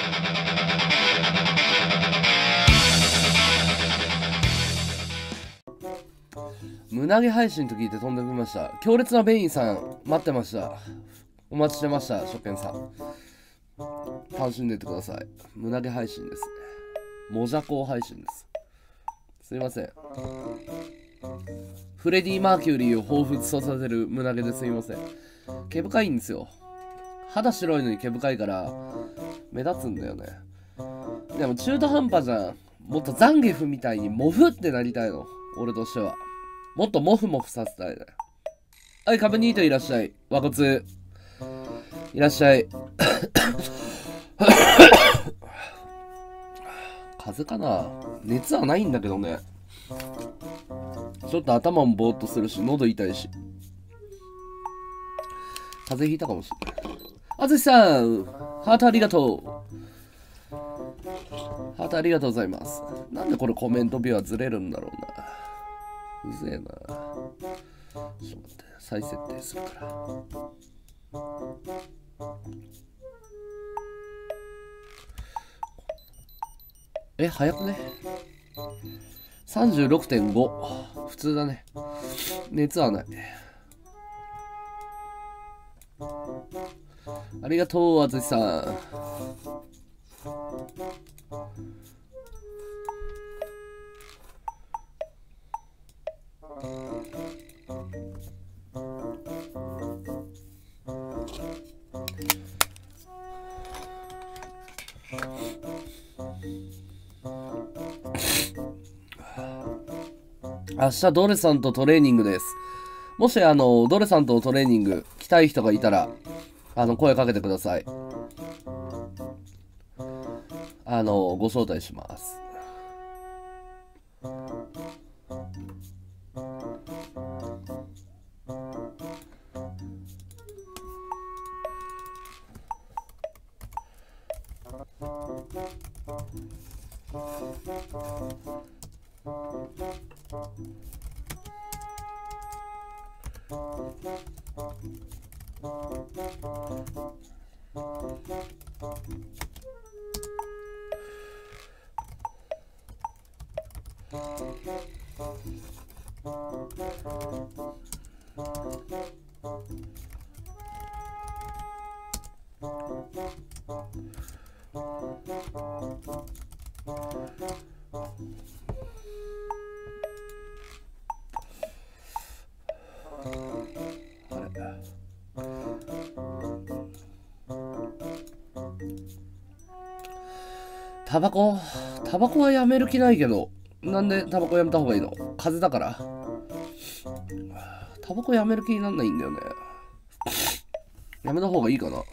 胸毛配信と聞いて飛んできました。強烈なベインさん、待ってました。お待ちしてました、ショペンさん。楽しんでってください。胸毛配信ですね。モジャコ配信です。すいません。フレディ・マーキュリーを彷彿とさせる胸毛ですいません。毛深いんですよ。肌白いのに毛深いから目立つんだよね。でも中途半端じゃん。もっとザンギフみたいにモフってなりたいの。俺としては。もっとモフモフさせたいね。はい、カブニートいらっしゃい。和骨。いらっしゃい。風邪かな？熱はないんだけどね。ちょっと頭もぼーっとするし、喉痛いし。風邪ひいたかもしれない。あずしさん、ハートありがとう。ハートありがとうございます。なんでこれコメントビュアずれるんだろうな。うぜえな。ちょっと待って、再設定するから。早くね。36.5。普通だね。熱はない。ありがとう、あずしさん。明日ドレさんとトレーニングです。もしドレさんとトレーニング来たい人がいたら声かけてください。ご招待します。タバコはやめる気ないけど、なんでタバコやめた方がいいの？風邪だから。タバコやめる気になんないんだよね。やめた方がいいかな。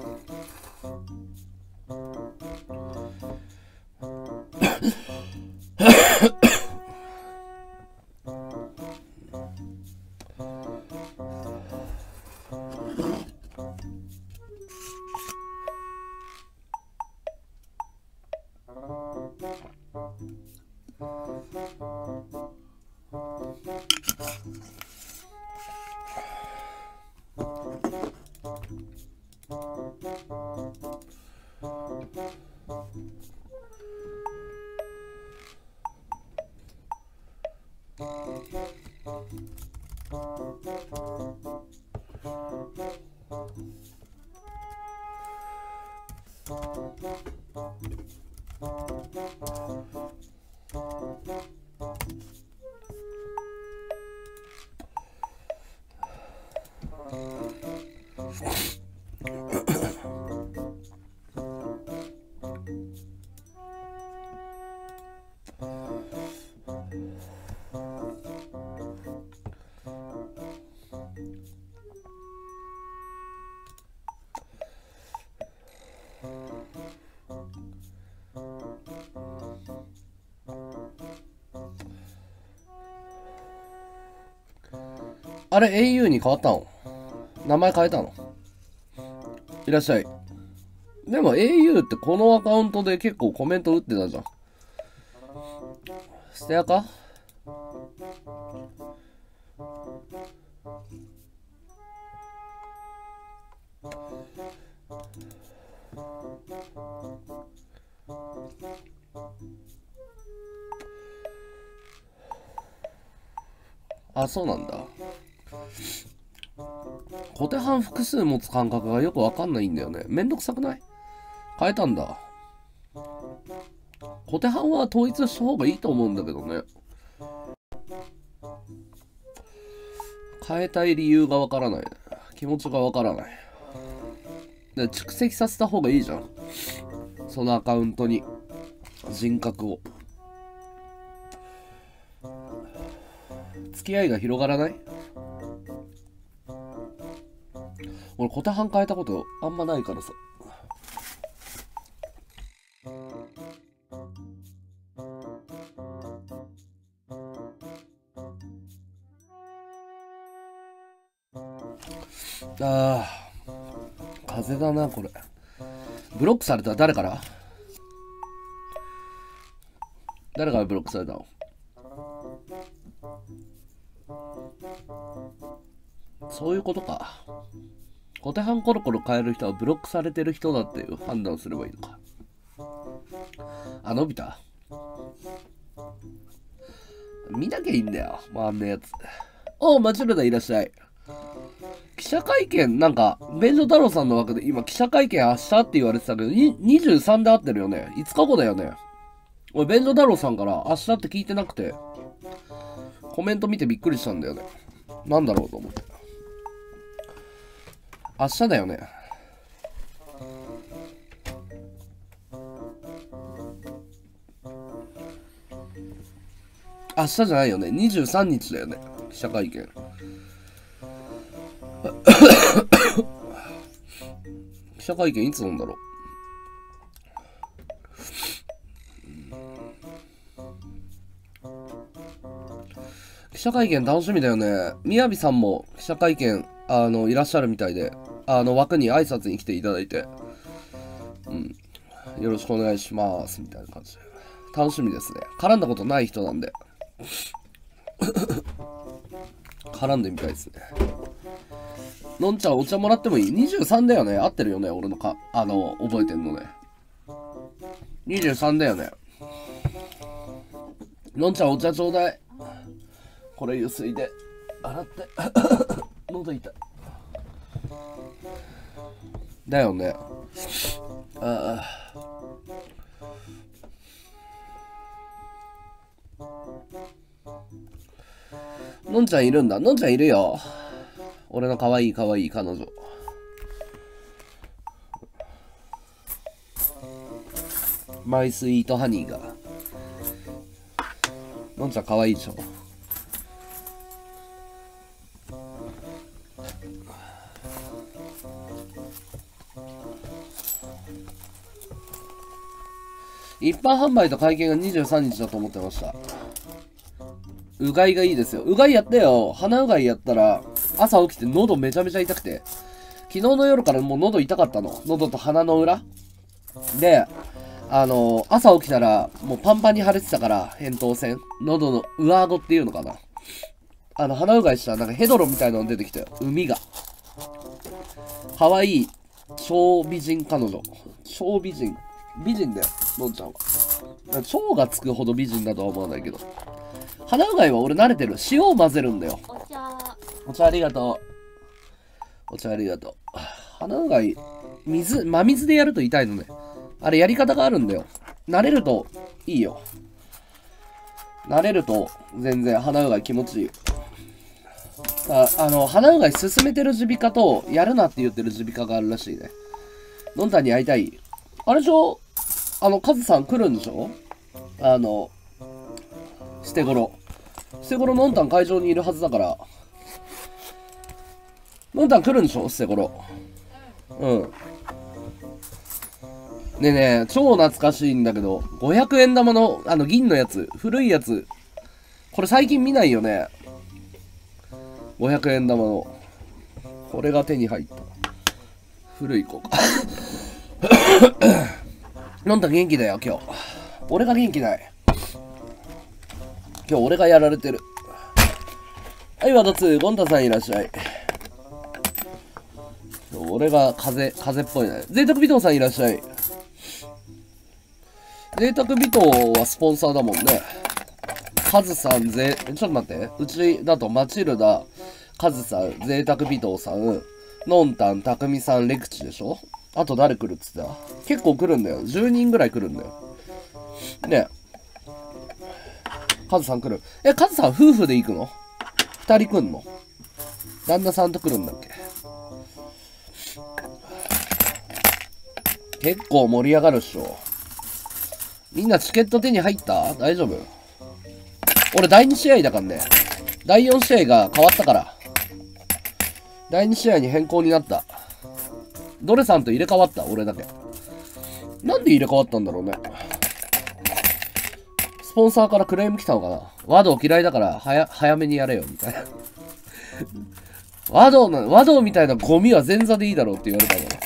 あれ au に変わったの？名前変えたの？いらっしゃい。でも au ってこのアカウントで結構コメント打ってたじゃん。ステアか？ あ、そうなんだ。小手半複数持つ感覚がよくわかんないんだよね。めんどくさくない？変えたんだ。小手半は統一した方がいいと思うんだけどね。変えたい理由がわからない。気持ちがわからない。で、蓄積させた方がいいじゃん。そのアカウントに人格を。付き合いが広がらない？俺、小手半変えたことあんまないからさ。ああ、風邪だな、これ。ブロックされた。誰から？誰からブロックされたの？そういうことか。小手半コロコロ変える人はブロックされてる人だっていう判断すればいいのか。あ、伸びた。見なきゃいいんだよ、あんなやつ。おう、マチルダいらっしゃい。記者会見、なんか、便所太郎さんの枠で今記者会見明日って言われてたけど、23で合ってるよね。5日後だよね。俺、便所太郎さんから明日って聞いてなくて、コメント見てびっくりしたんだよね。なんだろうと思って。明日だよね。明日じゃないよね。23日だよね。記者会見。記者会見いつなんだろう。記者会見楽しみだよね。みやびさんも記者会見いらっしゃるみたいで、枠に挨拶に来ていただいて、よろしくお願いしますみたいな感じで楽しみですね。絡んだことない人なんで絡んでみたいですね。のんちゃんお茶もらってもいい？ 23 だよね。合ってるよね、俺の覚えてんのね。23だよね。のんちゃんお茶ちょうだい。これゆすいで洗って喉痛いだよね。ああ、のんちゃんいるんだ。のんちゃんいるよ。俺の可愛い可愛い彼女。マイスイートハニーが。のんちゃん可愛いでしょ。一般販売と会見が23日だと思ってました。うがいがいいですよ。うがいやったよ。鼻うがいやったら、朝起きて喉めちゃめちゃ痛くて。昨日の夜からもう喉痛かったの。喉と鼻の裏。で、朝起きたら、もうパンパンに腫れてたから、扁桃腺。喉の上顎っていうのかな。鼻うがいしたらなんかヘドロみたいなの出てきたよ。海が。可愛い超美人彼女。超美人。美人だよ、のんちゃんは。超がつくほど美人だとは思わないけど。鼻うがいは俺慣れてる。塩を混ぜるんだよ。お茶ありがとう。お茶ありがとう。鼻うがい、真水でやると痛いのね。あれやり方があるんだよ。慣れるといいよ。慣れると全然鼻うがい気持ちいい。鼻うがい勧めてる耳鼻科とやるなって言ってる耳鼻科があるらしいね。のんたんに会いたい？あれでしょ？カズさん来るんでしょ？捨て頃のんたん会場にいるはずだから。のんたん来るんでしょ？捨て頃。うん。でね、超懐かしいんだけど、500円玉の、銀のやつ、古いやつ。これ最近見ないよね。500円玉の。これが手に入った。古い子。のんたん元気だよ、今日。俺が元気ない。今日俺がやられてる。はい、わたつ、ゴンタさんいらっしゃい。俺が風っぽいね。贅沢微糖さんいらっしゃい。贅沢微糖はスポンサーだもんね。 カズさんちょっと待って。うちだとマチルダ、カズさん、贅沢微糖さん、ノンタン、タクミさん、レクチでしょ。あと誰来るっつった？結構来るんだよ。10人ぐらい来るんだよ。ねえ。カズさん来る。カズさん夫婦で行くの？2人来んの？旦那さんと来るんだっけ？結構盛り上がるっしょ。みんなチケット手に入った？大丈夫？俺第2試合だからね。第4試合が変わったから。第2試合に変更になった。ドレさんと入れ替わった、俺だけ。なんで入れ替わったんだろうね。スポンサーからクレーム来たのかな。和道嫌いだから早めにやれよ、みたいな。和道みたいなゴミは前座でいいだろうって言われたから。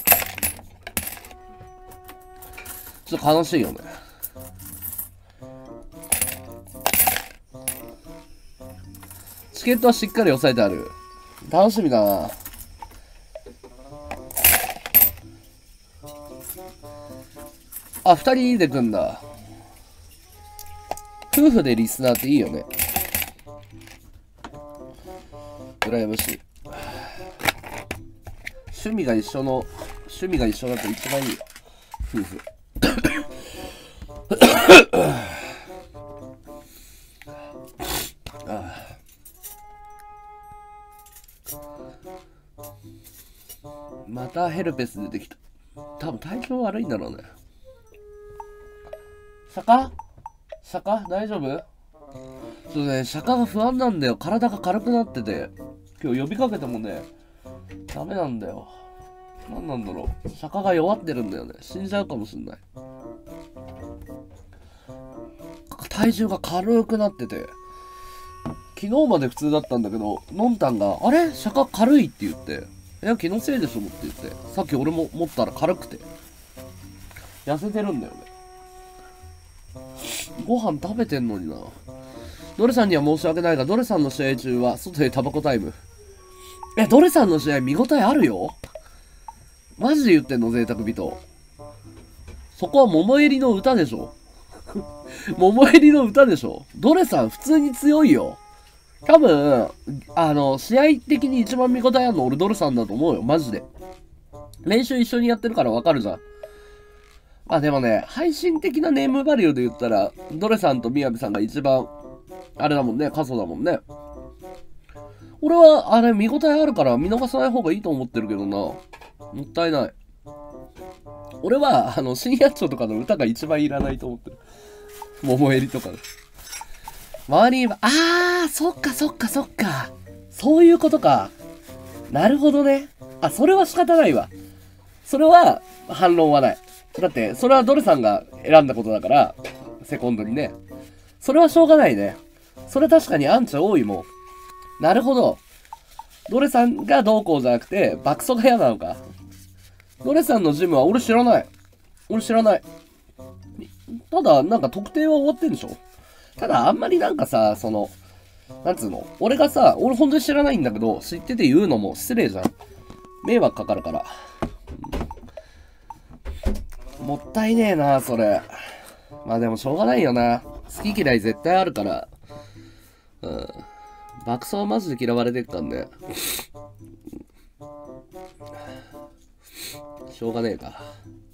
ちょっと悲しいよね。チケットはしっかり押さえてある。楽しみだな。あ、2人で来んだ。夫婦でリスナーっていいよね。羨ましい。趣味が一緒だと一番いいよ。夫婦。またヘルペス出てきた。多分体調悪いんだろうね。釈迦大丈夫？そうね、釈迦が不安なんだよ。体が軽くなってて。今日呼びかけてもね、ダメなんだよ。何なんだろう。釈迦が弱ってるんだよね。死んじゃうかもしんない。体重が軽くなってて。昨日まで普通だったんだけど、のんたんが、あれ釈迦軽いって言って、いや、気のせいでしょって言って、さっき俺も持ったら軽くて。痩せてるんだよね。ご飯食べてんのにな。ドレさんには申し訳ないが、ドレさんの試合中は外でタバコタイム。ドレさんの試合見応えあるよ。マジで言ってんの、贅沢人。そこは桃襟の歌でしょ。桃襟の歌でしょ。ドレさん普通に強いよ。多分、試合的に一番見応えあるの俺ドレさんだと思うよ。マジで。練習一緒にやってるからわかるじゃん。まあでもね、配信的なネームバリューで言ったら、ドレさんとみやびさんが一番、あれだもんね、過疎だもんね。俺は、あれ見応えあるから見逃さない方がいいと思ってるけどな。もったいない。俺は、深夜町とかの歌が一番いらないと思ってる。桃襟とか。周りに、そっか。そういうことか。なるほどね。それは仕方ないわ。それは、反論はない。だって、それはドレさんが選んだことだから、セコンドにね。それはしょうがないね。それ確かにアンチ多いもん。なるほど。ドレさんがどうこうじゃなくて、爆走が嫌なのか。ドレさんのジムは俺知らない。ただ、なんか特定は終わってんでしょ？ただ、あんまりなんかさ、なんつうの？俺本当に知らないんだけど、知ってて言うのも失礼じゃん。迷惑かかるから。もったいねえな、それ。まあでもしょうがないよな。好き嫌い絶対あるから。爆走はマジで嫌われてっからね。しょうがねえか。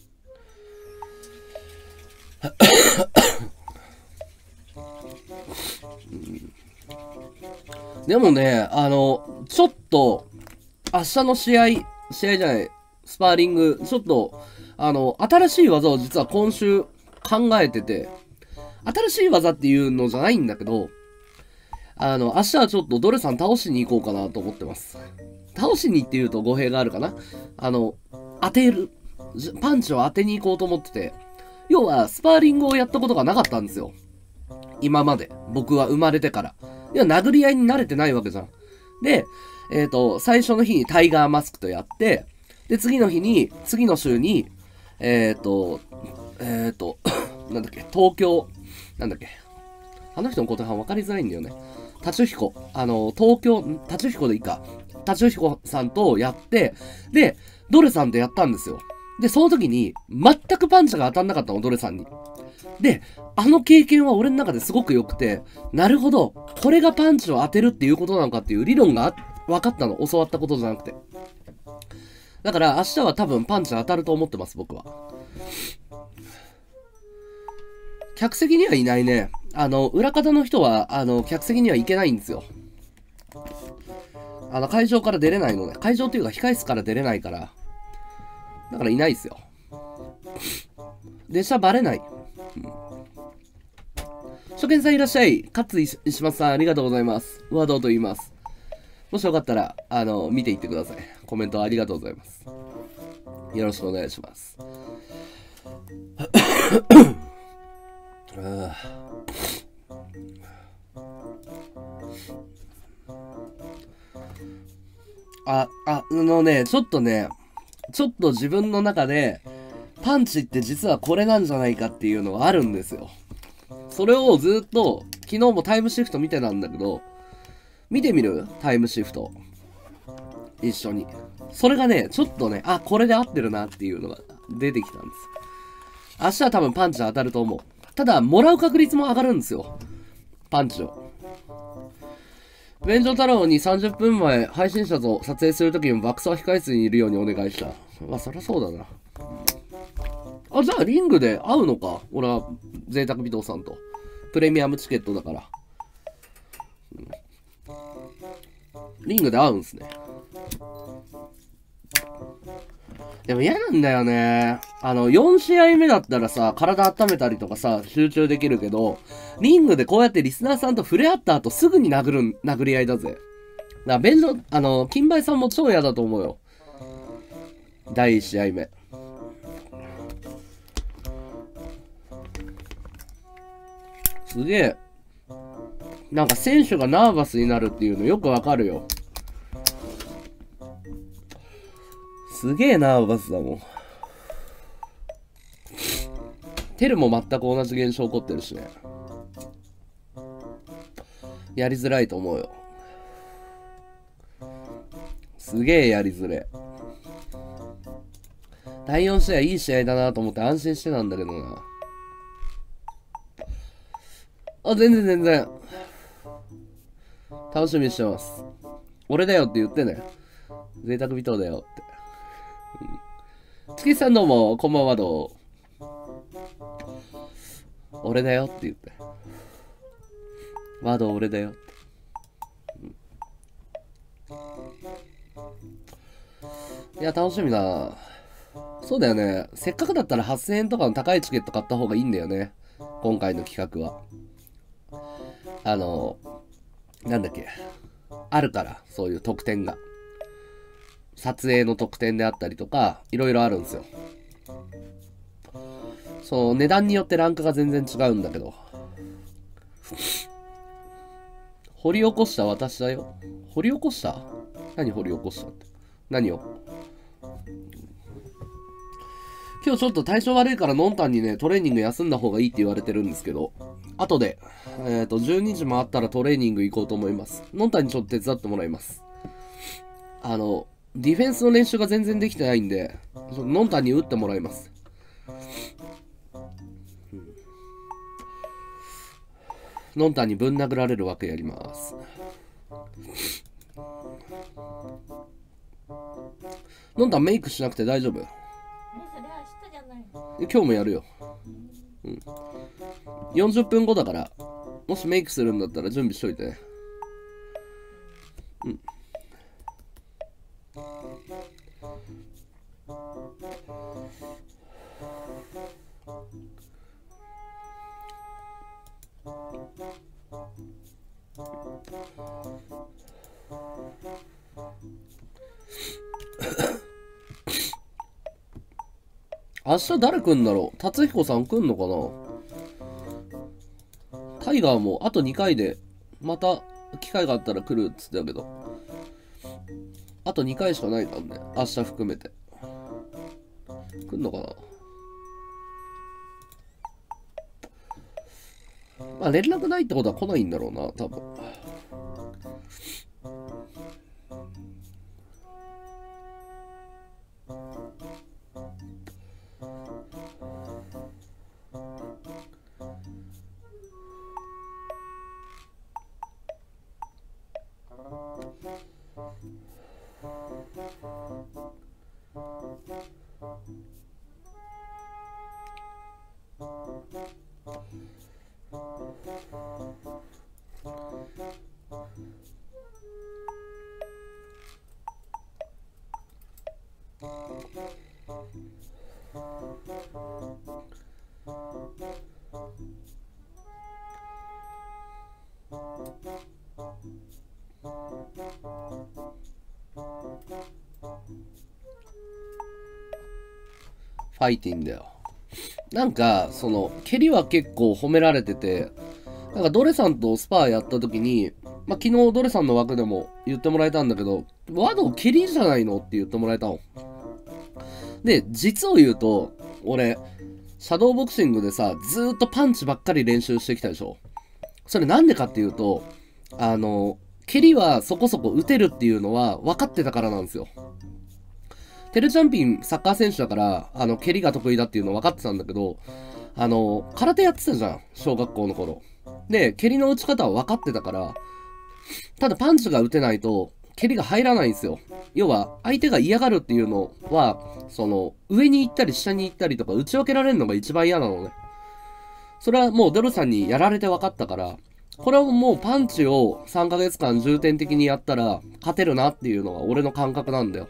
でもね、ちょっと、明日の試合じゃない、スパーリング、ちょっと、新しい技を実は今週考えてて、新しい技っていうのじゃないんだけど、明日はちょっとドレさん倒しに行こうかなと思ってます。倒しにって言うと語弊があるかな。当てる。パンチを当てに行こうと思ってて、要はスパーリングをやったことがなかったんですよ。今まで。僕は生まれてから。いや、殴り合いに慣れてないわけじゃん。で、最初の日にタイガーマスクとやって、で、次の週に、なんだっけ、東京、なんだっけ、あの人のことが分かりづらいんだよね。達彦、達彦でいいか。達彦さんとやって、で、ドレさんとやったんですよ。で、その時に、全くパンチが当たんなかったの、ドレさんに。 で、あの経験は俺の中ですごく良くて、なるほど、これがパンチを当てるっていうことなのかっていう理論が分かったの。教わったことじゃなくて。だから明日は多分パンチ当たると思ってます、僕は。客席にはいないね。裏方の人は、客席には行けないんですよ。会場から出れないのね。会場っていうか控室から出れないから。だからいないですよ。列車バレない。初見さんいらっしゃい。勝石松さんありがとうございます。和道と言います。もしよかったら、見ていってください。コメントありがとうございます。よろしくお願いします。ちょっと自分の中で、パンチって実はこれなんじゃないかっていうのがあるんですよ。それをずっと、昨日もタイムシフト見てたんだけど、見てみる？タイムシフト。一緒に。それがね、ちょっとね、これで合ってるなっていうのが出てきたんです。明日は多分パンチ当たると思う。ただ、もらう確率も上がるんですよ。パンチを。便所太郎に30分前、配信者と撮影するときに爆走控室にいるようにお願いした。そりゃそうだな。じゃあリングで会うのか。俺は贅沢微動さんと。プレミアムチケットだから。リングで会うんすね。でも嫌なんだよね。4試合目だったらさ、体温めたりとかさ、集中できるけど、リングでこうやってリスナーさんと触れ合った後すぐに殴り合いだぜ。便所、金梅さんも超嫌だと思うよ。第1試合目。すげえ。なんか選手がナーバスになるっていうのよくわかるよ。すげえナーバスだもん。テルも全く同じ現象起こってるしね。やりづらいと思うよ。すげえやりづれ。第4試合いい試合だなと思って安心してたんだけどな。全然。楽しみにしてます。俺だよって言ってね。贅沢微糖だよって。月さんどうも、こんばんはどう。俺だよって言って。ワード俺だよって。いや、楽しみだな。そうだよね。せっかくだったら8000円とかの高いチケット買った方がいいんだよね。今回の企画は。なんだっけ。あるから、そういう特典が。撮影の特典であったりとか、いろいろあるんですよ。そう、値段によってランクが全然違うんだけど。掘り起こした私だよ。掘り起こした？何掘り起こしたって。何を？今日ちょっと体調悪いからノンタンにね、トレーニング休んだ方がいいって言われてるんですけど、後で、12時回ったらトレーニング行こうと思います。ノンタンにちょっと手伝ってもらいます。ディフェンスの練習が全然できてないんで、ノンタンに打ってもらいます。ノンタンにぶん殴られるわけやります。ノンタンメイクしなくて大丈夫？今日もやるよ。40分後だから、もしメイクするんだったら準備しといてね。明日誰来んだろう？達彦さん来んのかな？タイガーもあと2回でまた機会があったら来るっつってたけど、あと2回しかないからね、明日含めて。来んのかな？まあ連絡ないってことは来ないんだろうな、多分。 ファイティンだよ。なんか、蹴りは結構褒められてて、なんかドレさんとスパーやった時に、まあ、昨日ドレさんの枠でも言ってもらえたんだけど、ワド蹴りじゃないのって言ってもらえたの。で、実を言うと、俺、シャドーボクシングでさ、ずーっとパンチばっかり練習してきたでしょ。それなんでかっていうと、蹴りはそこそこ打てるっていうのは分かってたからなんですよ。テルチャンピンサッカー選手だから、蹴りが得意だっていうの分かってたんだけど、空手やってたじゃん、小学校の頃。で、蹴りの打ち方は分かってたから、ただパンチが打てないと、蹴りが入らないんですよ。要は、相手が嫌がるっていうのは、上に行ったり下に行ったりとか、打ち分けられるのが一番嫌なのね。それはもうドルさんにやられて分かったから、これはもうパンチを3ヶ月間重点的にやったら、勝てるなっていうのが俺の感覚なんだよ。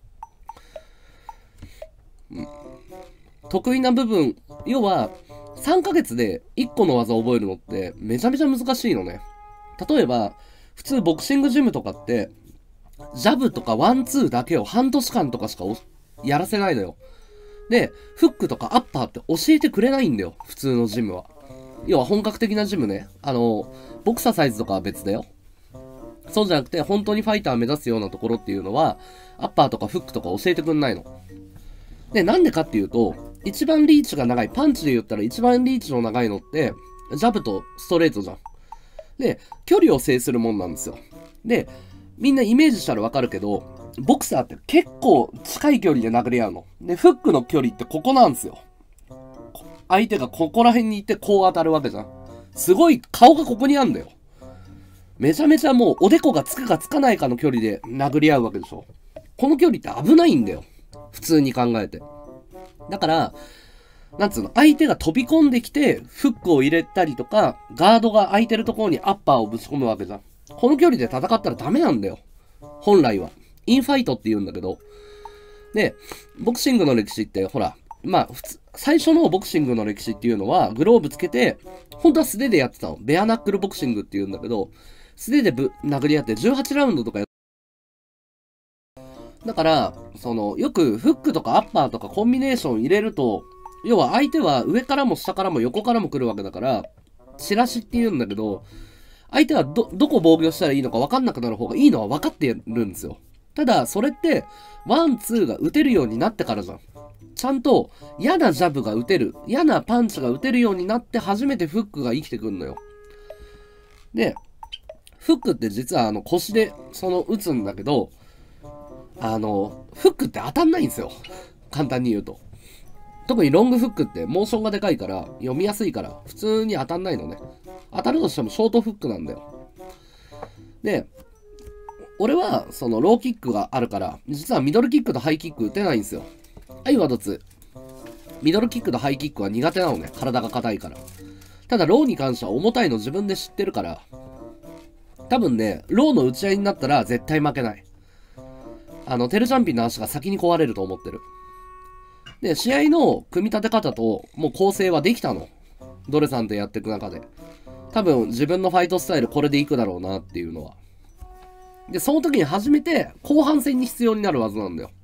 得意な部分、要は、3ヶ月で1個の技を覚えるのってめちゃめちゃ難しいのね。例えば、普通ボクシングジムとかって、ジャブとかワンツーだけを半年間とかしかやらせないのよ。で、フックとかアッパーって教えてくれないんだよ。普通のジムは。要は本格的なジムね。ボクササイズとかは別だよ。そうじゃなくて、本当にファイター目指すようなところっていうのは、アッパーとかフックとか教えてくんないの。で、なんでかっていうと、一番リーチが長い、パンチで言ったら一番リーチの長いのって、ジャブとストレートじゃん。で、距離を制するもんなんですよ。で、みんなイメージしたらわかるけど、ボクサーって結構近い距離で殴り合うの。で、フックの距離ってここなんですよ。相手がここら辺にいてこう当たるわけじゃん。すごい顔がここにあんだよ。めちゃめちゃもうおでこがつくかつかないかの距離で殴り合うわけでしょ。この距離って危ないんだよ。普通に考えて。だから、なんつうの、相手が飛び込んできて、フックを入れたりとか、ガードが空いてるところにアッパーをぶち込むわけじゃん。この距離で戦ったらダメなんだよ。本来は。インファイトって言うんだけど。で、ボクシングの歴史って、ほら、まあ、最初のボクシングの歴史っていうのは、グローブつけて、本当は素手でやってたの。ベアナックルボクシングって言うんだけど、素手で殴り合って18ラウンドとかやだから、よくフックとかアッパーとかコンビネーション入れると、要は相手は上からも下からも横からも来るわけだから、チラシって言うんだけど、相手はどこ防御したらいいのか分かんなくなる方がいいのは分かってるんですよ。ただ、それって、ワン、ツーが打てるようになってからじゃん。ちゃんと嫌なジャブが打てる、嫌なパンチが打てるようになって初めてフックが生きてくんのよ。で、フックって実は腰で打つんだけど、フックって当たんないんですよ。簡単に言うと。特にロングフックってモーションがでかいから読みやすいから普通に当たんないのね。当たるとしてもショートフックなんだよ。で、俺はローキックがあるから実はミドルキックとハイキック打てないんですよ。はい、ワドツ。ミドルキックとハイキックは苦手なのね。体が硬いから。ただローに関しては重たいの自分で知ってるから、多分ね、ローの打ち合いになったら絶対負けない。テルチャンピンの足が先に壊れると思ってる。で、試合の組み立て方と、もう構成はできたの。ドレさんとやっていく中で。多分、自分のファイトスタイルこれでいくだろうなっていうのは。で、その時に初めて、後半戦に必要になる技なんだよ。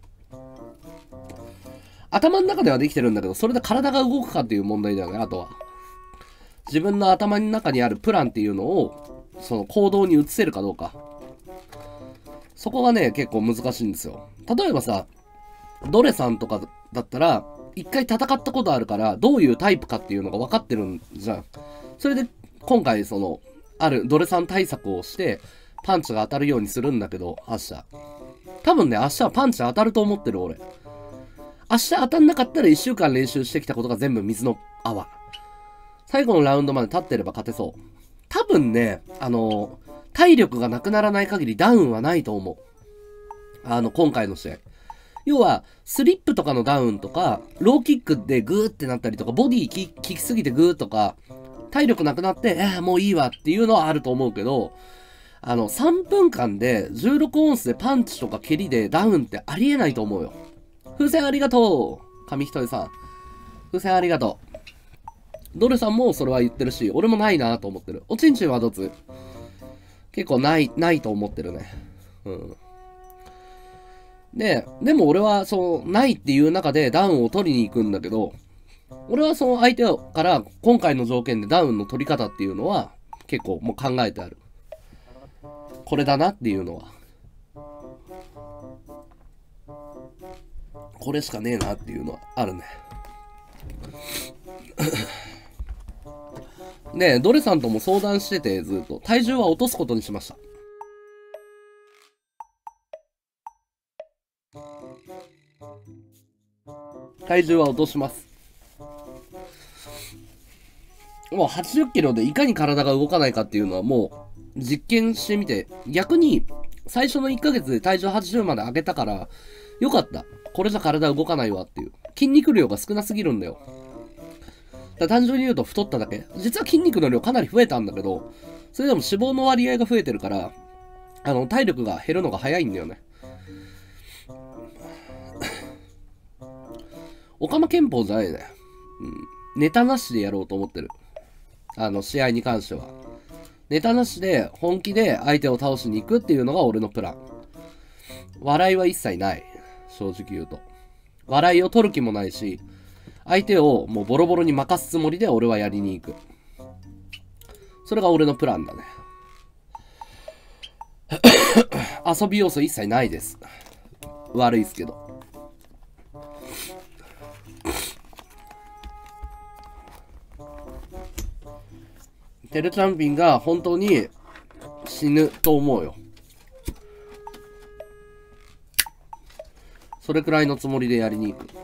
頭の中ではできてるんだけど、それで体が動くかっていう問題だよね、あとは。自分の頭の中にあるプランっていうのを、行動に移せるかどうか。そこがね、結構難しいんですよ。例えばさ、ドレさんとかだったら、一回戦ったことあるから、どういうタイプかっていうのが分かってるんじゃん。それで、今回あるドレさん対策をして、パンチが当たるようにするんだけど、明日。多分ね、明日はパンチ当たると思ってる、俺。明日当たんなかったら1週間練習してきたことが全部水の泡。最後のラウンドまで立ってれば勝てそう。多分ね、体力がなくならない限りダウンはないと思う。今回の試合。要は、スリップとかのダウンとか、ローキックでグーってなったりとか、ボディ効きすぎてグーとか、体力なくなって、もういいわっていうのはあると思うけど、3分間で16オンスでパンチとか蹴りでダウンってありえないと思うよ。風船ありがとう紙一重さん。風船ありがとう。ドルさんもそれは言ってるし、俺もないなと思ってる。おちんちんはどつ結構ないと思ってるね。うん。 でも俺はそう、ないっていう中でダウンを取りに行くんだけど、俺はその相手から今回の条件でダウンの取り方っていうのは結構もう考えてある。これだなっていうのは。これしかねえなっていうのはあるね。で、ドレさんとも相談しててずっと体重は落とすことにしました。体重は落とします。もう80キロでいかに体が動かないかっていうのはもう実験してみて、逆に最初の1ヶ月で体重80まで上げたからよかった。これじゃ体動かないわっていう。筋肉量が少なすぎるんだよ。だ単純に言うと太っただけ。実は筋肉の量かなり増えたんだけど、それでも脂肪の割合が増えてるから、体力が減るのが早いんだよね。オカマ憲法じゃないね。ネタなしでやろうと思ってる。試合に関しては。ネタなしで本気で相手を倒しに行くっていうのが俺のプラン。笑いは一切ない。正直言うと。笑いを取る気もないし、相手をもうボロボロに任すつもりで俺はやりに行く。それが俺のプランだね。遊び要素一切ないです。悪いっすけど。テルチャンピンが本当に死ぬと思うよ。それくらいのつもりでやりに行く。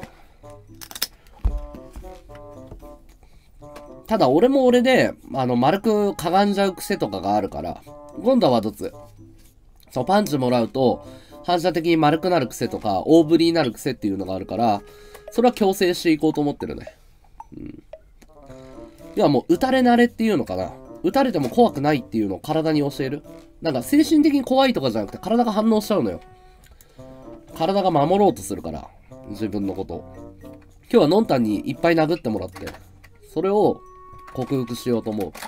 ただ俺も俺で丸くかがんじゃう癖とかがあるから、今度はどつそうパンチもらうと反射的に丸くなる癖とか大振りになる癖っていうのがあるから、それは強制していこうと思ってるね。要はもう打たれ慣れっていうのかな。打たれても怖くないっていうのを体に教える。なんか精神的に怖いとかじゃなくて体が反応しちゃうのよ。体が守ろうとするから、自分のことを。今日はノンタンにいっぱい殴ってもらって、それを克服しようと思う。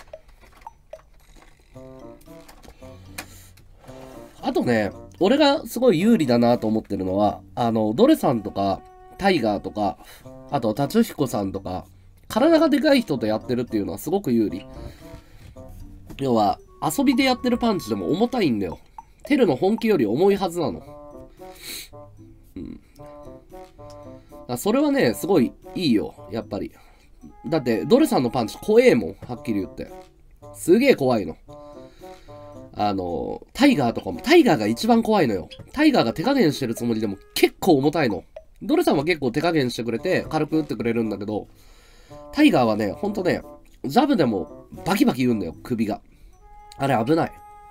あとね、俺がすごい有利だなと思ってるのは、ドレさんとか、タイガーとか、あと、タチュヒコさんとか、体がでかい人とやってるっていうのはすごく有利。要は、遊びでやってるパンチでも重たいんだよ。テルの本気より重いはずなの。それはね、すごいいいよ、やっぱり。だって、ドレさんのパンチ怖えもん、はっきり言って。すげえ怖いの。タイガーとかも、タイガーが一番怖いのよ。タイガーが手加減してるつもりでも結構重たいの。ドレさんは結構手加減してくれて、軽く打ってくれるんだけど、タイガーはね、ほんとね、ジャブでもバキバキ言うんだよ、首が。あれ危ない。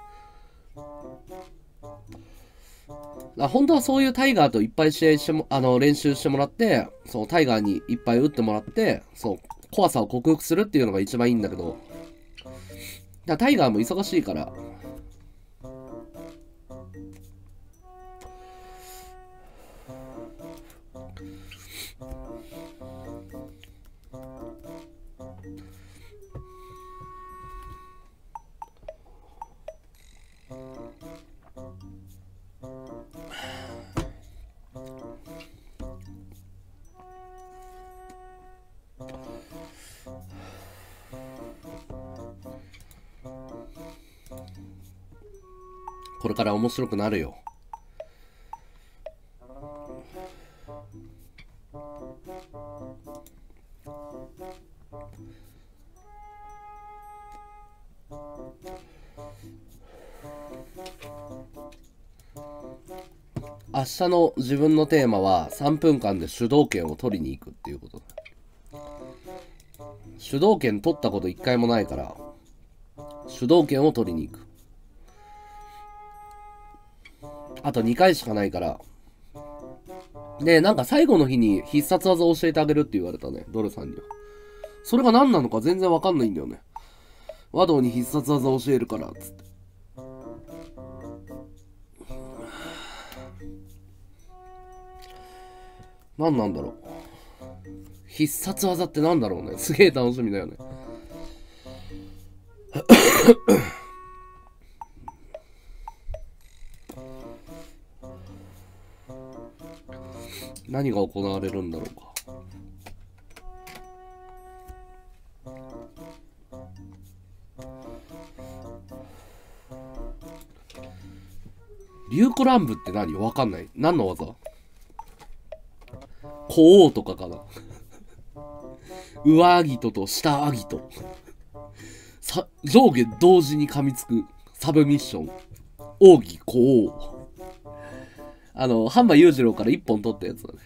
本当はそういうタイガーといっぱい試合しても、練習してもらって、そう、タイガーにいっぱい打ってもらって、そう、怖さを克服するっていうのが一番いいんだけど、タイガーも忙しいから、これから面白くなるよ。明日の自分のテーマは3分間で主導権を取りに行くっていうことだ。主導権取ったこと一回もないから主導権を取りに行く。あと2回しかないから。で、なんか最後の日に必殺技を教えてあげるって言われたね、ドルさんには。それが何なのか全然わかんないんだよね。和道に必殺技を教えるからっつって。何なんだろう。必殺技って何だろうね。すげえ楽しみだよね。 何が行われるんだろうか。リューコランブって何？わかんない。何の技？小王とかかな。上アギトと下アギト。上下同時に噛みつくサブミッション。奥義小王。半馬裕次郎から一本取ったやつだ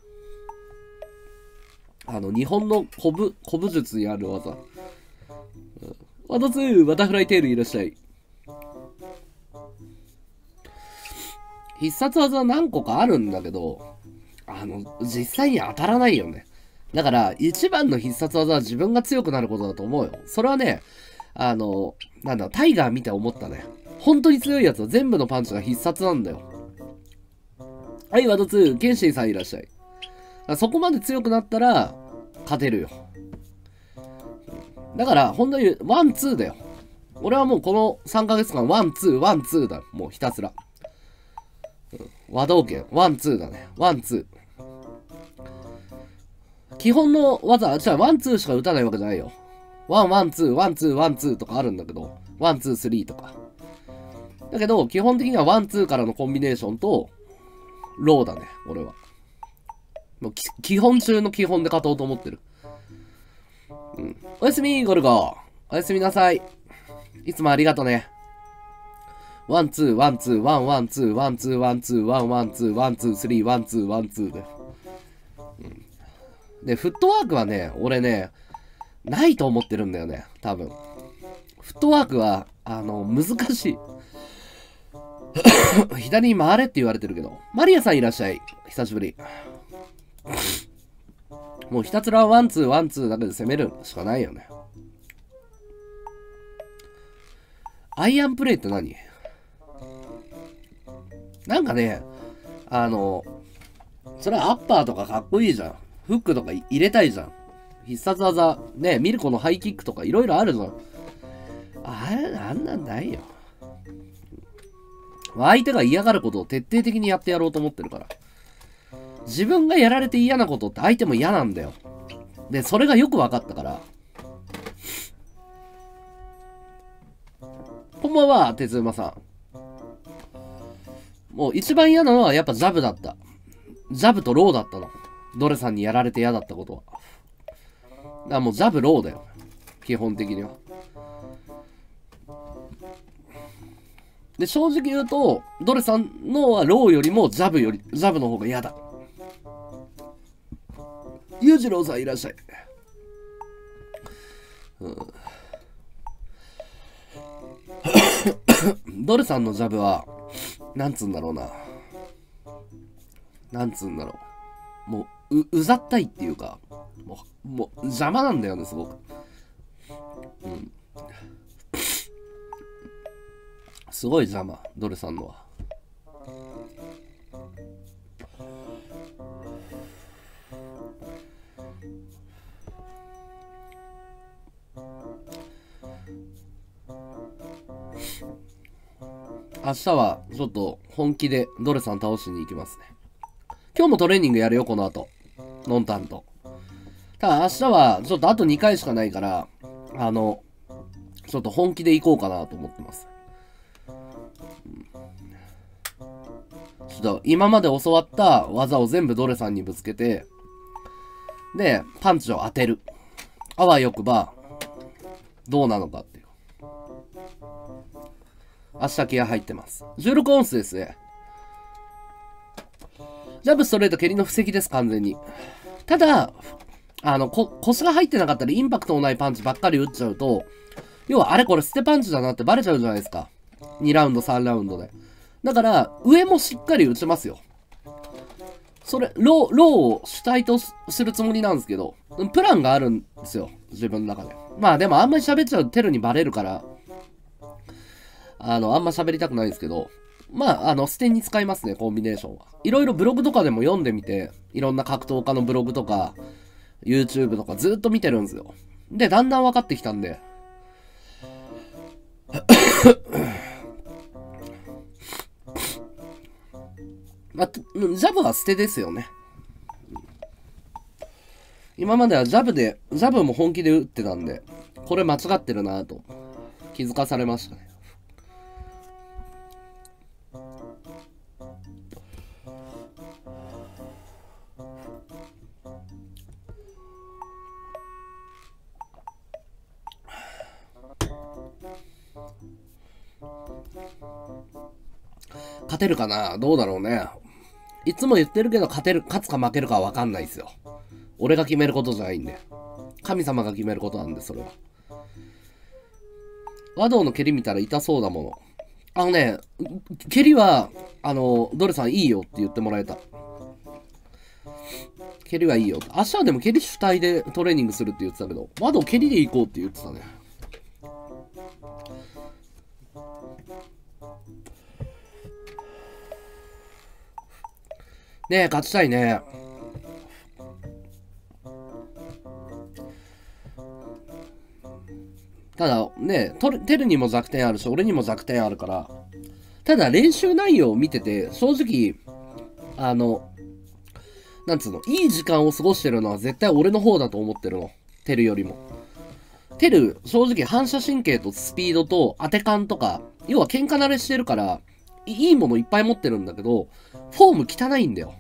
ね。日本の古武術にある技。ワトツー、バタフライテールいらっしゃい。必殺技は何個かあるんだけど、実際に当たらないよね。だから、一番の必殺技は自分が強くなることだと思うよ。それはね、なんだ、タイガー見て思ったね。本当に強いやつは全部のパンチが必殺なんだよ。はい、ワトツー、ケンシンさんいらっしゃい。そこまで強くなったら、勝てるよ。だから、本当に、ワン、ツーだよ。俺はもうこの3ヶ月間、ワン、ツー、ワン、ツーだ。もうひたすら。和道剣、ワン、ツーだね。ワン、ツー。基本の技、じゃあワン、ツーしか打たないわけじゃないよ。ワン、ワン、ツー、ワン、ツー、ワン、ツーとかあるんだけど、ワン、ツー、スリーとか。だけど、基本的にはワン、ツーからのコンビネーションと、ローだね、俺は。もう基本中の基本で勝とうと思ってる。うん。おやすみ、ゴルゴ。おやすみなさい。いつもありがとね。ワン、ツー、ワン、ツー、ワン、ワン、ツー、ワン、ツー、ワン、ツー、ワン、ワン、ツー、ワン、ツー、スリー、ワン、ツー、ワン、ツーで。で、フットワークはね、俺ね、ないと思ってるんだよね、多分。フットワークは、難しい。左に回れって言われてるけど。マリアさんいらっしゃい。久しぶり。もうひたすらワン、ツー、ワン、ツーだけで攻めるしかないよね。アイアンプレイって何？なんかね、それはアッパーとかかっこいいじゃん。フックとか入れたいじゃん。必殺技、ね、ミルコのハイキックとかいろいろあるじゃん。あんなんないよ。相手が嫌がることを徹底的にやってやろうと思ってるから。自分がやられて嫌なことって相手も嫌なんだよ。で、それがよく分かったから。こんばんは、鉄馬さん。もう一番嫌なのはやっぱジャブだった。ジャブとローだったの。ドレさんにやられて嫌だったことは。だからもうジャブローだよ。基本的には。で、正直言うと、ドレさんのはローよりもジャブの方が嫌だ。裕次郎さんいらっしゃい。ドレさんのジャブは、なんつうんだろうな。なんつうんだろう。もうざったいっていうか、もう邪魔なんだよね、すごく。うん。すごい邪魔、ドレさんのは。明日はちょっと本気でドレさん倒しに行きますね。今日もトレーニングやるよ、この後。ノンタンと。ただ明日はちょっとあと2回しかないから、ちょっと本気で行こうかなと思ってます。ちょっと今まで教わった技を全部ドレさんにぶつけて、で、パンチを当てる。あわよくば、どうなのかっていう。明日気合入ってます。16オンスですね。ジャブストレート蹴りの布石です、完全に。ただ、腰が入ってなかったり、インパクトのないパンチばっかり打っちゃうと、要はあれこれ捨てパンチだなってバレちゃうじゃないですか。2ラウンド、3ラウンドで。だから、上もしっかり打ちますよ。それ、ローを主体とするつもりなんですけど、プランがあるんですよ。自分の中で。まあでもあんまり喋っちゃうとテルにバレるから、あんま喋りたくないですけど、まあ、ステンに使いますね、コンビネーションは。いろいろブログとかでも読んでみて、いろんな格闘家のブログとか、YouTube とかずっと見てるんですよ。で、だんだん分かってきたんで。まあ、ジャブは捨てですよね。 今まではジャブも本気で打ってたんで、これ間違ってるなぁと気づかされましたね。勝てるかな？どうだろうね。いつも言ってるけど勝つか負けるかは分かんないですよ。俺が決めることじゃないんで。神様が決めることなんで、それは。和道の蹴り見たら痛そうだもの。蹴りは、ドルさんいいよって言ってもらえた。蹴りはいいよ。明日はでも蹴り主体でトレーニングするって言ってたけど、和道蹴りで行こうって言ってたね。ねえ、勝ちたいね。ただね、テルにも弱点あるし、俺にも弱点あるから。ただ練習内容を見てて、正直、なんつうの、いい時間を過ごしてるのは絶対俺の方だと思ってるの。テルよりも。テル、正直反射神経とスピードと当て感とか、要は喧嘩慣れしてるから、いいものいっぱい持ってるんだけど、フォーム汚いんだよ。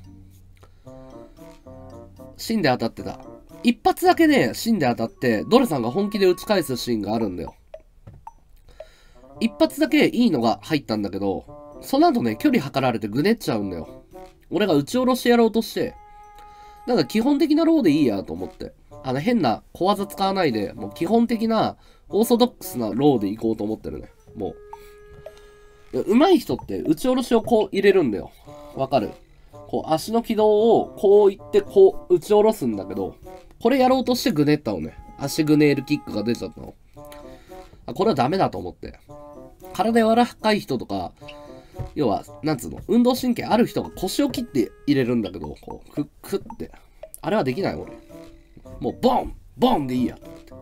芯で当たってた。一発だけね、芯で当たって、ドルさんが本気で打ち返すシーンがあるんだよ。一発だけいいのが入ったんだけど、その後ね、距離測られてぐねっちゃうんだよ。俺が打ち下ろしてやろうとして、なんか基本的なローでいいやと思って。変な小技使わないで、もう基本的なオーソドックスなローでいこうと思ってるね。もう。上手い人って打ち下ろしをこう入れるんだよ。わかる？こう足の軌道をこういってこう打ち下ろすんだけど、これやろうとしてぐねったのね。足ぐねーるキックが出ちゃったの。これはダメだと思って。体柔らかい人とか、要は、なんつうの、運動神経ある人が腰を切って入れるんだけど、こう、クッって。あれはできない俺。もう、ボンボンでいいや。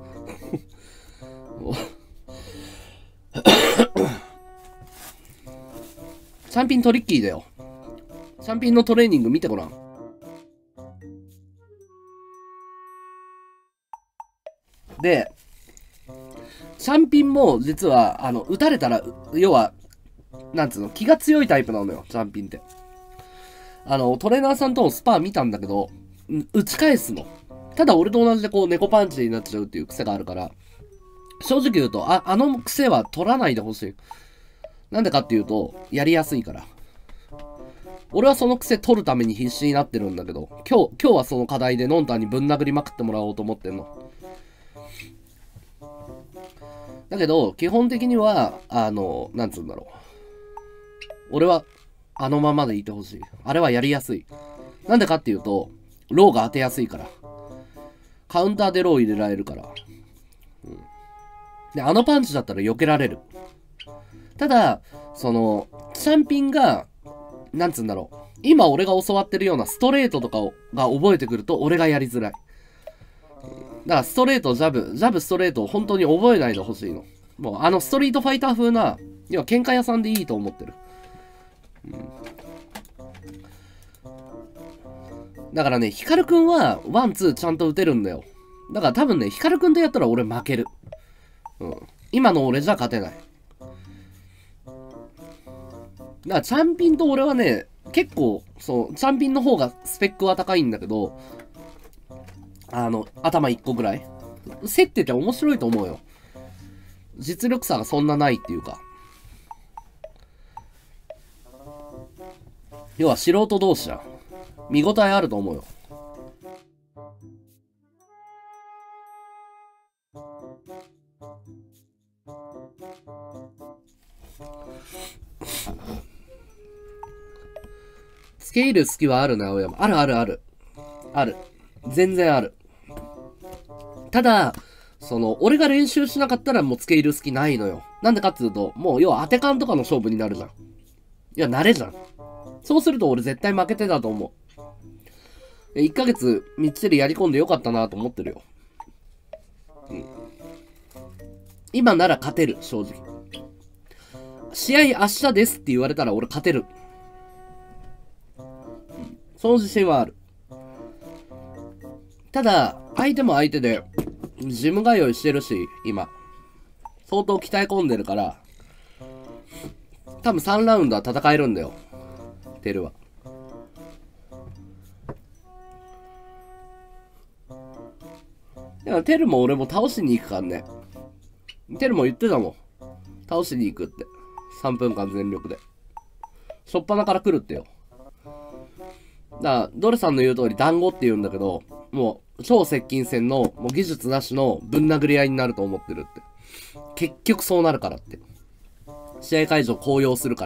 もうチャンピントリッキーだよ。チャンピンのトレーニング見てごらん。で、チャンピンも実は、撃たれたら、要は、なんつうの、気が強いタイプなのよ、チャンピンって。トレーナーさんともスパー見たんだけど、打ち返すの。ただ俺と同じでこう、猫パンチになっちゃうっていう癖があるから、正直言うと、あの癖は取らないでほしい。なんでかっていうと、やりやすいから。俺はその癖取るために必死になってるんだけど、今日はその課題でノンタンにぶん殴りまくってもらおうと思ってんの。だけど、基本的には、なんつうんだろう。俺は、あのままでいてほしい。あれはやりやすい。なんでかっていうと、ローが当てやすいから。カウンターでロー入れられるから。で、あのパンチだったら避けられる。ただ、チャンピンが、なんつうんだろう。今俺が教わってるようなストレートとかが覚えてくると俺がやりづらい。だからストレート、ジャブ、ストレートを本当に覚えないでほしいの。もうストリートファイター風な、要は喧嘩屋さんでいいと思ってる。だからね、ヒカルくんはワン、ツーちゃんと打てるんだよ。だから多分ね、ヒカルくんとやったら俺負ける。今の俺じゃ勝てない。だからチャンピンと俺はね、結構、チャンピンの方がスペックは高いんだけど、頭1個ぐらい。競ってて面白いと思うよ。実力差がそんなないっていうか。要は素人同士じゃん。見応えあると思うよ。つけ入る隙はあるな、青山。ある。ある。全然ある。ただ、俺が練習しなかったらもうつけ入る隙ないのよ。なんでかっていうと、もう要は当て感とかの勝負になるじゃん。いや、慣れじゃん。そうすると俺絶対負けてたと思う。1ヶ月みっちりやり込んでよかったなと思ってるよ。今なら勝てる、正直。試合明日ですって言われたら俺勝てる。その自信はある。ただ、 相手も相手で、ジム通いしてるし、今。相当鍛え込んでるから、多分3ラウンドは戦えるんだよ。テルは。いや、テルも俺も倒しに行くからね。テルも言ってたもん。倒しに行くって。3分間全力で。しょっぱなから来るってよ。だから、ドルさんの言う通り団子って言うんだけど、もう、超接近戦の、もう技術なしのぶん殴り合いになると思ってるって。結局そうなるからって。試合会場高揚するから。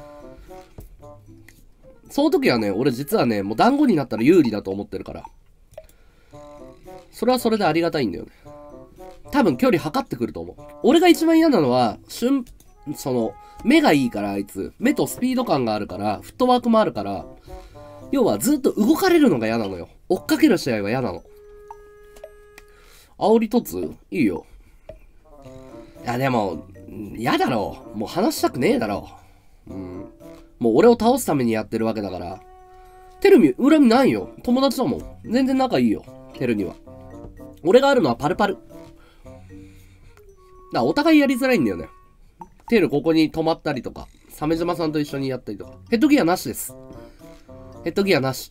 その時はね、俺実はね、もう団子になったら有利だと思ってるから。それはそれでありがたいんだよね。多分距離測ってくると思う。俺が一番嫌なのは、目がいいからあいつ。目とスピード感があるから、フットワークもあるから、要はずっと動かれるのが嫌なのよ。追っかける試合は嫌なの。煽り突いいよ。いやでも、嫌だろ。もう話したくねえだろ。もう俺を倒すためにやってるわけだから。テルに恨みないよ。友達だもん。全然仲いいよ。テルには。俺があるのはパルパル。だからお互いやりづらいんだよね。テルここに泊まったりとか、鮫島さんと一緒にやったりとか。ヘッドギアなしです。ヘッドギアなし。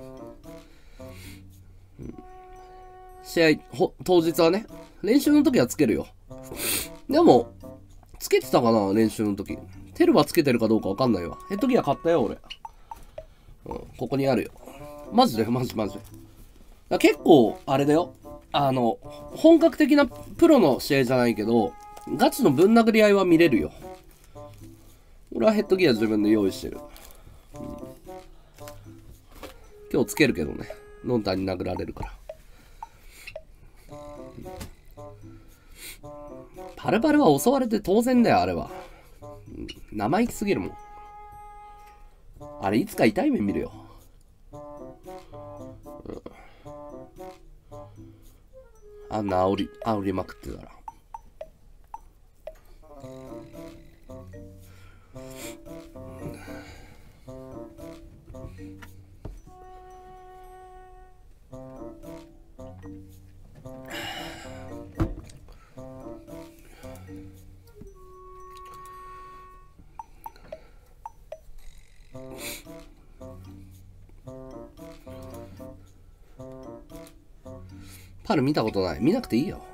試合、当日はね、練習の時はつけるよ。でも、つけてたかな練習の時。テルはつけてるかどうかわかんないわ。ヘッドギア買ったよ、俺。ここにあるよ。マジで、マジで。結構、あれだよ。本格的なプロの試合じゃないけど、ガチのぶん殴り合いは見れるよ。俺はヘッドギア自分で用意してる。今日つけるけどね。ノンタンに殴られるから。パルパルは襲われて当然だよ、あれは。生意気すぎるもん。あれいつか痛い目見るよ。あんな煽りまくってたら。パル見たことない。見なくていいよ。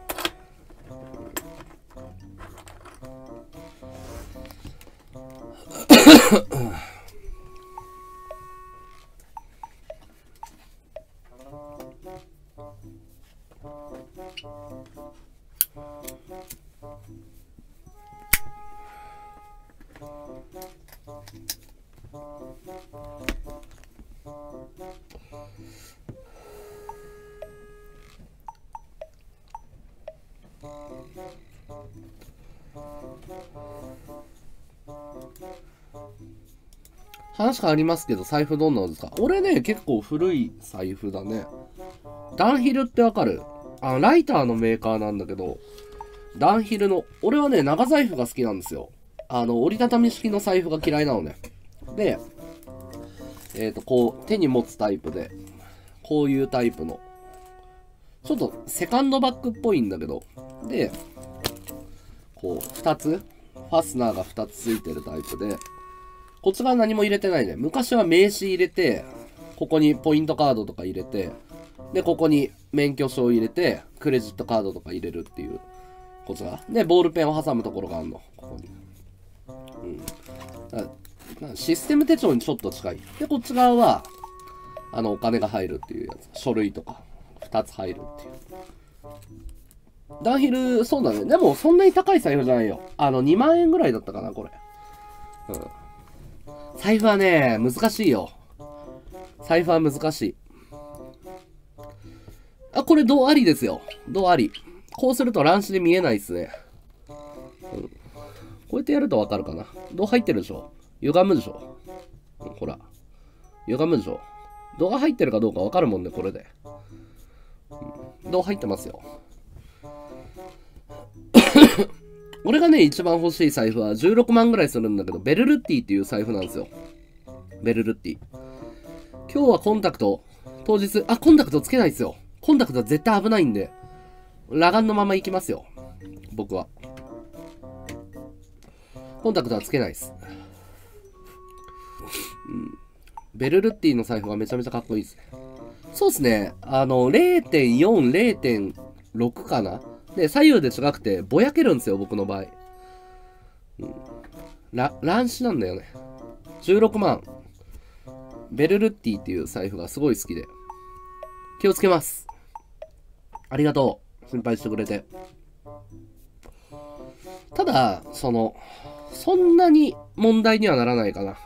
話変わりますけど、財布どんなのですか？俺ね、結構古い財布だね。ダンヒルってわかる？ライターのメーカーなんだけど、ダンヒルの、俺はね、長財布が好きなんですよ。折りたたみ式の財布が嫌いなのね。で、こう、手に持つタイプで、こういうタイプの、ちょっとセカンドバッグっぽいんだけど、で、こう、2つ、ファスナーが2つついてるタイプで、こっち側何も入れてないね。昔は名刺入れて、ここにポイントカードとか入れて、で、ここに免許証入れて、クレジットカードとか入れるっていう、こっち側。で、ボールペンを挟むところがあるの。ここに。システム手帳にちょっと近い。で、こっち側は、お金が入るっていうやつ。書類とか、2つ入るっていう。ダンヒル、そうだね。でも、そんなに高い財布じゃないよ。2万円ぐらいだったかな、これ。財布はね、難しいよ。財布は難しい。これ、銅ありですよ。銅あり。こうすると乱視で見えないっすね。こうやってやるとわかるかな。銅入ってるでしょ。歪むでしょ。ほら。歪むでしょ。銅が入ってるかどうかわかるもんね、これで。銅入ってますよ。俺がね、一番欲しい財布は16万ぐらいするんだけど、ベルルッティっていう財布なんですよ。ベルルッティ。今日はコンタクト、当日、コンタクトつけないですよ。 コンタクトは絶対危ないんで、裸眼のまま行きますよ。僕は。コンタクトはつけないです。ベルルッティの財布がめちゃめちゃかっこいいですね。そうですね。0.4、0.6 かな。で、左右で違くて、ぼやけるんですよ、僕の場合。乱視なんだよね。16万。ベルルッティっていう財布がすごい好きで。気をつけます。ありがとう。心配してくれて。ただ、そんなに問題にはならないかな。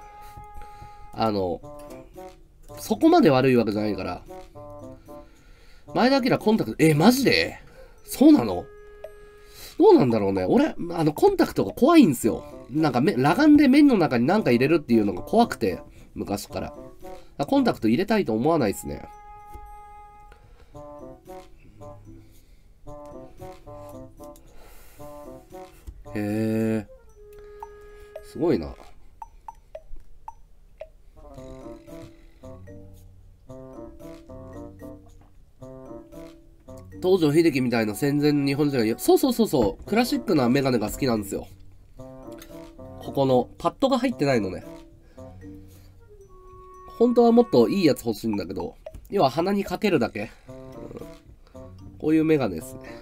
そこまで悪いわけじゃないから。前田明コンタクト、マジでそうなの？どうなんだろうね。俺、コンタクトが怖いんですよ。なんか裸眼で面の中に何か入れるっていうのが怖くて、昔から。コンタクト入れたいと思わないですね。へえ。すごいな。東條英機みたいな戦前の日本人がそう。クラシックなメガネが好きなんですよ。ここのパッドが入ってないのね。本当はもっといいやつ欲しいんだけど、要は鼻にかけるだけ。こういうメガネですね。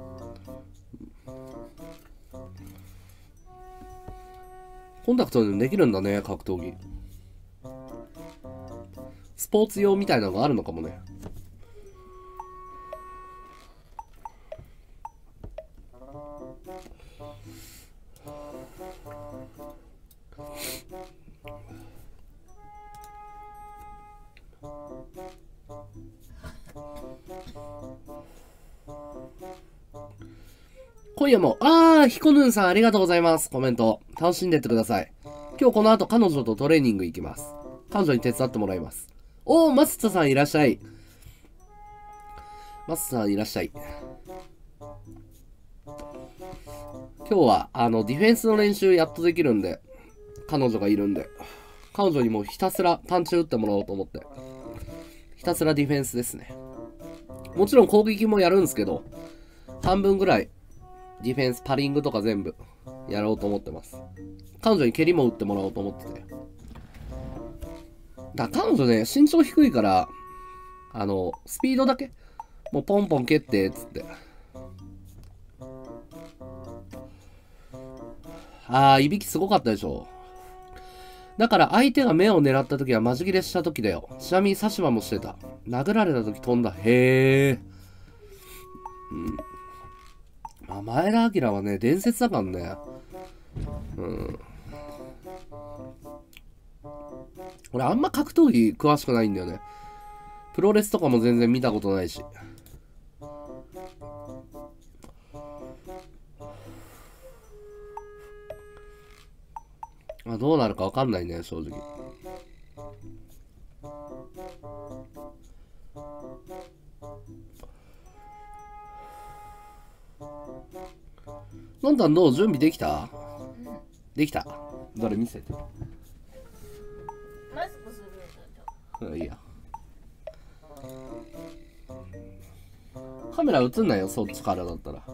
コンタクトでできるんだね、格闘技。スポーツ用みたいなのがあるのかもね。今夜も、ヒコヌンさんありがとうございます。コメント。楽しんでってください。今日この後彼女とトレーニング行きます。彼女に手伝ってもらいます。マスタさんいらっしゃい。マスタさんいらっしゃい。今日は、ディフェンスの練習やっとできるんで、彼女がいるんで、彼女にもひたすらパンチ打ってもらおうと思って、ひたすらディフェンスですね。もちろん攻撃もやるんですけど、半分ぐらい、ディフェンス、パリングとか全部やろうと思ってます。彼女に蹴りも打ってもらおうと思ってて。だから彼女ね、身長低いから、スピードだけ、もうポンポン蹴って、つって。いびきすごかったでしょ。だから相手が目を狙った時はマジ切れした時だよ。ちなみにサシマもしてた。殴られた時飛んだ。へえ。前田明はね、伝説だからね。俺あんま格闘技詳しくないんだよね。プロレスとかも全然見たことないし。どうなるかわかんないね、正直。のんたんどう？準備できた？できた。どれ見せて。 マスクする。 いいや。カメラ映んないよ、そっちからだったら。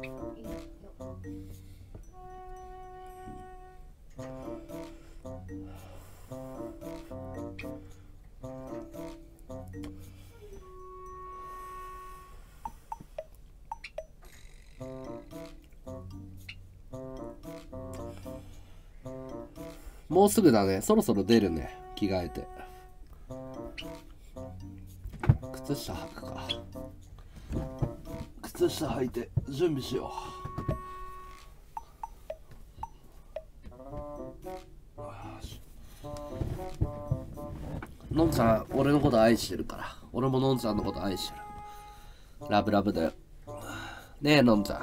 もうすぐだね。そろそろ出るね。着替えて。靴下履くか。靴下履いて準備しよう。のんちゃん、俺のこと愛してるから。俺ものんちゃんのこと愛してる。ラブラブだよ。ねえ、のんちゃん。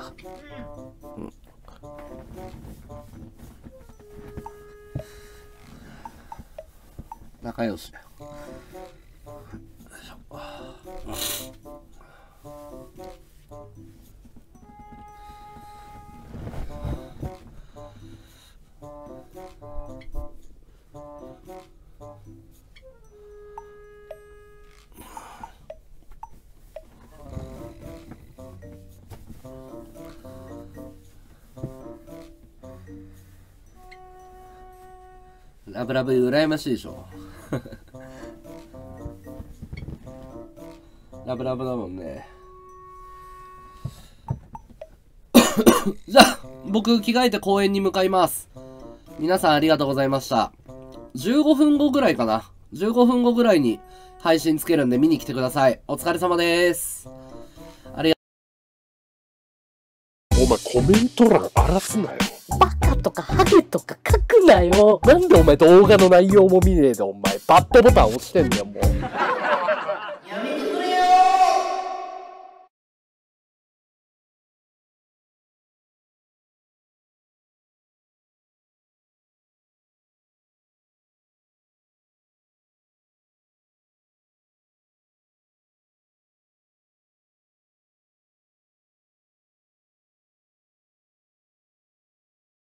仲良しだよ。 ラブラブ羨ましいでしょ。ラブラブだもんね。じゃあ僕着替えて公園に向かいます。皆さんありがとうございました。15分後ぐらいかな。15分後ぐらいに配信つけるんで見に来てください。お疲れ様です。 お前コメント欄荒らすなよ。 バカとかハゲとか書くなよ。 なんでお前動画の内容も見ねえでお前バッドボタン押してんだよもう。